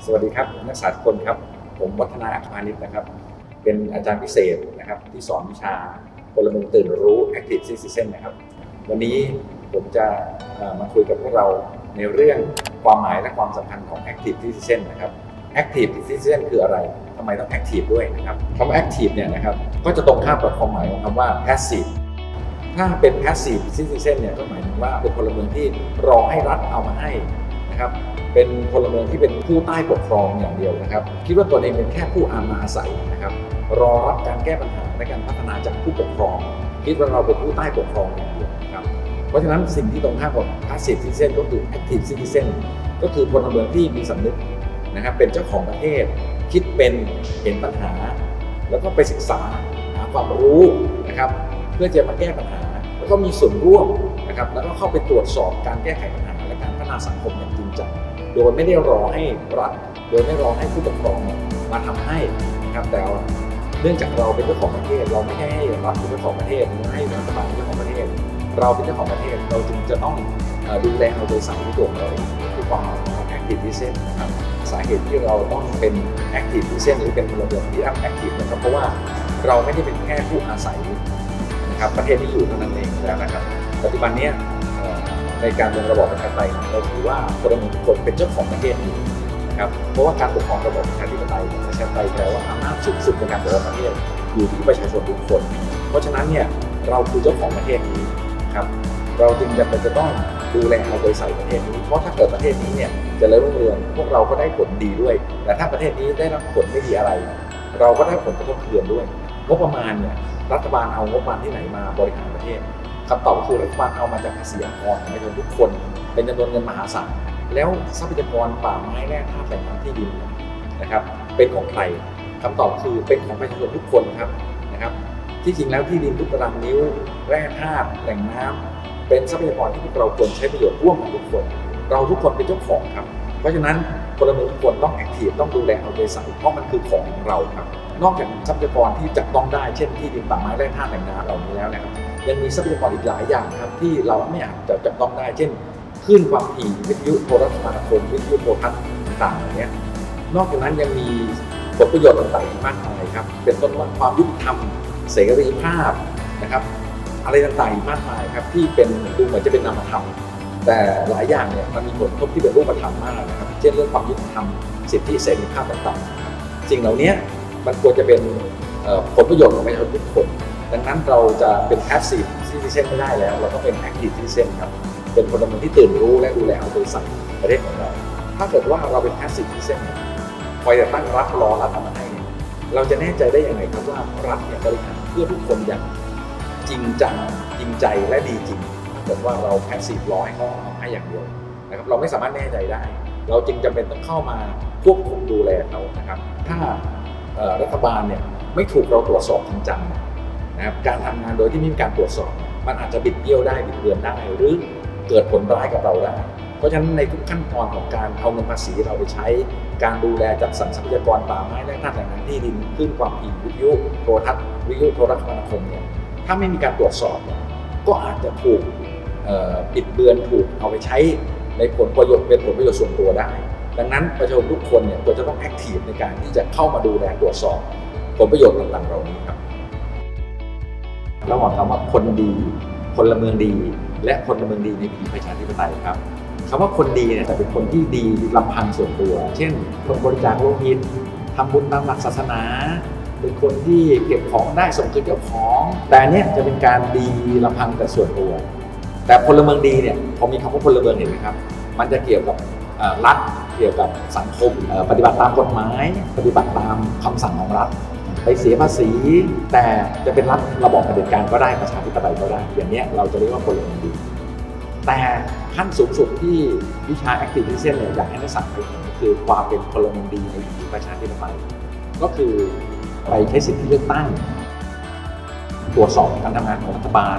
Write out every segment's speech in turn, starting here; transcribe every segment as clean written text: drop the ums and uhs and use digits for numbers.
สวัสดีครับนักศึกษาทุกคนครับผมวัฒนาอัครพานิชนะครับเป็นอาจารย์พิเศษนะครับที่สอนวิชาพลเมืองตื่นรู้ Active Citizen นะครับวันนี้ผมจะมาคุยกับพวกเราในเรื่องความหมายและความสำคัญของ Active Citizen นะครับ Active Citizen คืออะไรทำไมต้อง Active ด้วยนะครับคำว่า Active เนี่ยนะครับก็จะตรงข้ามกับความหมายของคำว่า Passive ถ้าเป็น Passive Citizen เนี่ยก็หมายถึงว่าเป็นพลเมืองที่รอให้รัฐเอามาให้นะครับเป็นพลเมืองที่เป็นผู้ใต้ปกครองอย่างเดียวนะครับคิดว่าตัวเองเป็นแค่ผู้อาอาศัยนะครับรอรับการแก้ปัญหาในการพัฒนาจากผู้ปกครองคิดว่าเราเป็นผู้ใต้ปกครองอย่างเดียวนะครับเพราะฉะนั้นสิ่งที่ตรงข้ามกับ Passive Citizen ก็คือ Active Citizen ก็คือพลเมืองที่มีสำนึกนะครับเป็นเจ้าของประเทศคิดเป็นเห็นปัญหาแล้วก็ไปศึกษาหาความรู้นะครับเพื่อจะมาแก้ปัญหาแล้วก็มีส่วนร่วมนะครับแล้วก็เข้าไปตรวจสอบการแก้ไขปัญหาและการพัฒนาสังคมอย่างจริงจังโดยไม่ได้รอให้รัฐโดยไม่รอให้ผู้ปกครองมาทำให้นะครับแต่เนื่องจากเราเป็นเจ้าของประเทศเราไม่ให้รัฐเป็นเจ้าของประเทศไม่ให้รัฐบาลเป็นเจ้าของประเทศเราเป็นเจ้าของประเทศเราจึงจะต้องดูแลเอาใจใส่ที่ตัวเราเองคือความหมายของ Active Citizen นะครับสาเหตุที่เราต้องเป็น Active Citizen หรือเป็นพลเมืองที่ Active นะครับเพราะว่าเราไม่ได้เป็นแค่ผู้อาศัยนะครับประเทศที่อยู่เท่านั้นเองแล้วนะครับปัจจุบันนี้ในการเมืองระบอบประชาธิปไตยเราถือว่าพลเมืองทุกคนเป็นเจ้าของประเทศนี้นะครับเพราะว่าการปกครองระบอบประชาธิปไตยแปลว่าอำนาจสูงสุดในการปกครองประเทศอยู่ที่ประชาชนทุกคนเพราะฉะนั้นเนี่ยเราคือเจ้าของประเทศนี้ครับเราจึงจำเป็นจะต้องดูแลเอาใจใส่ประเทศนี้เพราะถ้าเกิดประเทศนี้เนี่ยจะเริ่มรุ่งเรืองพวกเราก็ได้ผลดีด้วยแต่ถ้าประเทศนี้ได้รับผลไม่ดีอะไรเราก็ได้ผลกระทบเคืองด้วยงบประมาณเนี่ยรัฐบาลเอางบประมาณที่ไหนมาบริหารประเทศคำตอบก็คือรัฐบาลเอามาจากภาษีอากรของประชาชนทุกคนเป็นจำนวนเงินมหาศาลแล้วทรัพยากรป่าไม้แร่ธาตุแหล่งน้ำที่ดินนะครับเป็นของใครคำตอบคือเป็นของประชาชนทุกคนครับนะครับที่จริงแล้วที่ดินทุกตารางนิ้วแร่ธาตุแหล่งน้ำเป็นทรัพยากรที่พวกเราควรใช้ประโยชน์ร่วมกันทุกคนเราทุกคนเป็นเจ้าของครับเพราะฉะนั้นพลเมืองทุกคนต้องแอคทีฟต้องดูแลเอาใจใส่เพราะมันคือของเราครับนอกจากทรัพยากรที่จับต้องได้เช่นที่ดินป่าไม้แร่ธาตุแหล่งน้ำเหล่านี้แล้วนะครับยังมีทรัพยากรอีกหลายอย่างครับที่เราไม่อาจจะจับต้องได้เช่นคลื่นความถี่วิทยุโทรคมนาคมวิทยุโทรทัศน์ต่างๆอย่างนี้นอกจากนั้นยังมีผลประโยชน์ต่างๆมากมายครับเป็นต้นว่าความยุติธรรมเสรีภาพนะครับอะไรต่างๆมากมายครับที่เป็นดูเหมือนจะเป็นนามธรรมแต่หลายอย่างเนี่ยมันมีผลกระทบที่เป็นรูปธรรมมากนะครับเช่นเรื่องความยุติธรรมสิทธิเสรีภาพต่างๆสิ่งเหล่านี้มันควรจะเป็นผลประโยชน์ของประชาชนทุกคนดังนั้นเราจะเป็น Passive Citizen ไม่ได้แล้วเราต้องเป็น Active Citizen ครับเป็นพลเมืองที่ตื่นรู้และดูแลเอาใจใส่ประเทศของเราถ้าเกิดว่าเราเป็น Passive Citizen คอยแต่ตั้งรับรอรัฐมาให้เราจะแน่ใจได้อย่างไรครับว่ารัฐเนี่ยบริหารเพื่อทุกคนอย่างจริงจังจริงใจและดีจริงถ้าเกิดว่าเรา Passive รอให้เขาเอาให้อย่างเดียวนะครับเราไม่สามารถแน่ใจได้เราจึงจำเป็นต้องเข้ามาควบคุมดูแลเขานะครับถ้ารัฐบาลเนี่ยไม่ถูกเราตรวจสอบจริงจังนะครับการทำงานโดยที่ไม่มีการตรวจสอบมันอาจจะบิดเบี้ยวได้บิดเบือนได้หรือเกิดผลร้ายกับเราได้เพราะฉะนั้นในทุกขั้นตอนของการเอาเงินภาษีเราไปใช้การดูแลจัดสรรทรัพยากรป่าไม้และธาตุแหล่งน้ำที่ดินขึ้นความถี่วิทยุโทรทัศน์วิทยุโทรคมนาคมเนี่ยถ้าไม่มีการตรวจสอบเนี่ยก็อาจจะถูกบิดเบือนถูกเอาไปใช้ในผลประโยชน์เป็นผลประโยชน์ส่วนตัวได้ดังนั้นประชาชนทุกคนเนี่ยควรจะต้องแอคทีฟในการที่จะเข้ามาดูแลตรวจสอบผลประโยชน์ต่างๆเหล่านี้ครับระหว่างคำว่าคนดีพลเมืองดีและพลเมืองดีในวิถีประชาธิปไตยครับคำว่าคนดีเนี่ยแต่เป็นคนที่ดีลำพังส่วนตัวเช่นคนบริจาคโลหิตทำบุญตามหลักศาสนาเป็นคนที่เก็บของได้ส่งคืนเจ้าของแต่เนี่ยจะเป็นการดีลำพังแต่ส่วนตัวแต่พลเมืองดีเนี่ยพอมีคำว่าพลเมืองเห็นไหมครับมันจะเกี่ยวกับรัฐเกี่ยวกับสังคมปฏิบัติตามกฎหมายปฏิบัติตามคำสั่งของรัฐไปเสียภาษีแต่จะเป็นรัฐระบอบเผด็จการก็ได้ประชาธิปไตยก็ได้อย่างนี้เราจะเรียกว่าพลเมืองดีแต่ขั้นสูงสุดที่วิชา Active Citizen เนี่ยอยากให้นักศึกษาไปเห็นก็คือความเป็นพลเมืองดีในวิถีประชาธิปไตยก็คือไปใช้สิทธิเลือกตั้งตรวจสอบการทำงานของรัฐบาล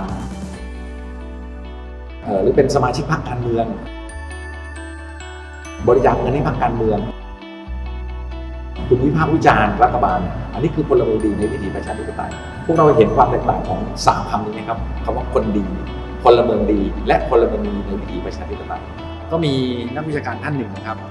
หรือเป็นสมาชิกพรรคการเมืองบริจาคเงินให้พรรคการเมืองคุณวิพากษ์วิจารณ์รัฐบาลอันนี้คือพลเมืองดีในวิถีประชาธิปไตยพวกเราเห็นความแตกต่างของ3คำนี้ไหมครับคำว่าคนดีพลเมืองดีและพลเมืองดีในวิถีประชาธิปไตยก็มีนักวิชาการท่านหนึ่งนะครับ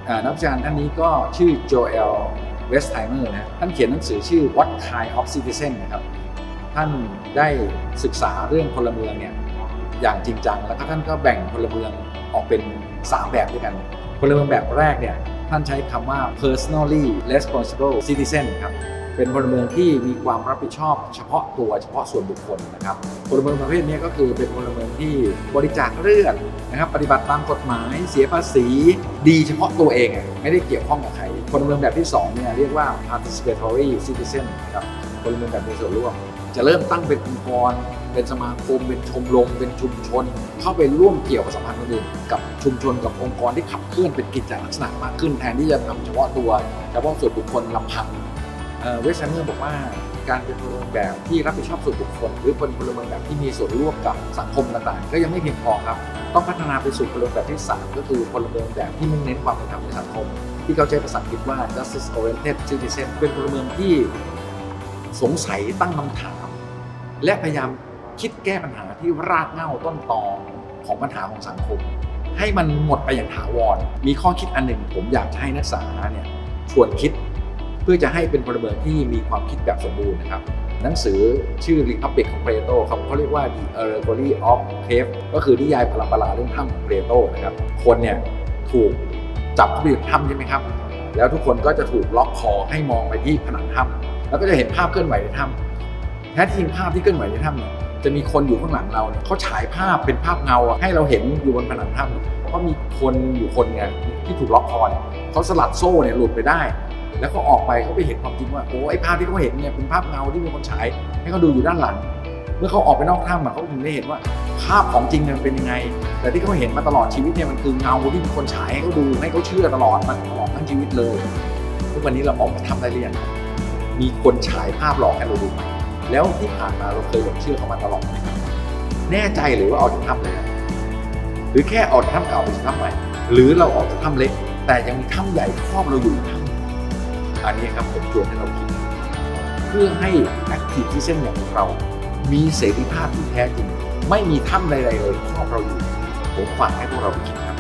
นักวิชาการท่านนี้ก็ชื่อโจเอลเวสไทเมอร์นะท่านเขียนหนังสือชื่อ What Kind of Citizen นะครับท่านได้ศึกษาเรื่องพลเมืองเนี่ยอย่างจริงจังแล้วก็ท่านก็แบ่งพลเมืองออกเป็น3แบบด้วยกันพลเมืองแบบแรกเนี่ยท่านใช้คำว่า personally responsible citizen ครับเป็นพลเมืองที่มีความรับผิดชอบเฉพาะตัวเฉพาะส่วนบุคคลนะครับพลเมืองประเภทนี้ก็คือเป็นพลเมืองที่บริจาคเลือดนะครับปฏิบัติตามกฎหมายเสียภาษีดีเฉพาะตัวเองไม่ได้เกี่ยวข้องกับใครพลเมืองแบบที่2เนี่ยเรียกว่า participatory citizen ครับพลเมืองแบบมีส่วนร่วมจะเริ่มตั้งเป็นองค์กรเป็นสมาคมเป็นชมรมเป็นชุมชนเข้าไปร่วมเกี่ยวกับสัมพันธ์คนอื่นกับชุมชนกับองค์กรที่ขับเคลื่อนเป็นกิจลักษณะมากขึ้นแทนที่จะทำเฉพาะตัวเฉพาะส่วนบุคคลลำพังเวสต์ไทเมอร์บอกว่าการเป็นพลเมืองแบบที่รับผิดชอบส่วนบุคคลหรือเป็นพลเมืองแบบที่มีส่วนร่วมกับสังคมต่างๆก็ยังไม่เพียงพอครับต้องพัฒนาไปสู่พลเมืองแบบที่3ก็คือพลเมืองแบบที่มุ่งเน้นความเป็นธรรมในสังคมที่เขาใช้ภาษาอังกฤษว่า justice oriented citizen เป็นพลเมืองที่สงสัยตั้งคำถามและพยายามคิดแก้ปัญหาที่รากเหง้าต้นตอของปัญหาของสังคมให้มันหมดไปอย่างถาวรมีข้อคิดอันหนึ่งผมอยากจะให้นักศึกษาเนี่ยชวนคิดเพื่อจะให้เป็นพลเมืองที่มีความคิดแบบสมบูรณ์นะครับหนังสือชื่อ Republic ของเพลโตเขาเรียกว่า The Allegory of Cave ก็คือนิยายพลังประหลาดเรื่องถ้ำของเพลโตนะครับคนเนี่ยถูกจับเข้าไปอยู่ในถ้ำใช่ไหมครับแล้วทุกคนก็จะถูกล็อกคอให้มองไปที่ผนังถ้ำแล้วก็จะเห็นภาพเคลื่อนไหวในถ้ำแท้จริงภาพที่เคลื่อนไหวในถ้ำเนี่ยจะมีคนอยู่ข้างหลังเราเนี่ยเขาฉายภาพเป็นภาพเงาให้เราเห็นอยู่บนผนังถ้ำเพราะมีคนอยู่คนไงที่ถูกล็อกคอเนี่ยเขาสลัดโซ่เนี่ยหลุดไปได้แล้วก็ออกไปเขาไปเห็นความจริงว่าโอ้ไอ้ภาพที่เขาเห็นเนี่ยเป็นภาพเงาที่มีคนฉายให้เขาดูอยู่ด้านหลังเมื่อเขาออกไปนอกถ้ำเขาถึงได้เห็นว่าภาพของจริงมันเป็นยังไงแต่ที่เขาเห็นมาตลอดชีวิตเนี่ยมันคือเงาที่มีคนฉายให้เขาดูให้เขาเชื่อตลอดมันตลอดทั้งชีวิตเลยทุกวันนี้เราออกมาทำได้หรือยังมีคนฉายภาพหลอกให้เราดูแล้วที่ผ่านมาเราเคยหลงเชื่อเขามาตลอดไหมแน่ใจหรือว่าออกจากถ้ำเลยหรือแค่ออกจากถ้ำเก่าไปสู่ถ้ำใหม่หรือเราออกจากถ้ำเล็กแต่ยังมีถ้ำใหญ่ครอบเราอยู่อันนี้ครับผมชวนให้เราคิดเพื่อให้ Active Citizen อย่างเรามีเสรีภาพที่แท้จริงไม่มีถ้ำใดๆเลยครอบเราอยู่ผมฝากให้พวกเราไปคิดครับ